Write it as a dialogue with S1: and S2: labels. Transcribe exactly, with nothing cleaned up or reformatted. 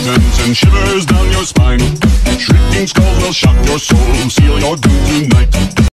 S1: hands and shivers down your spine. Shrieking skulls will shock your soul, seal your doom tonight.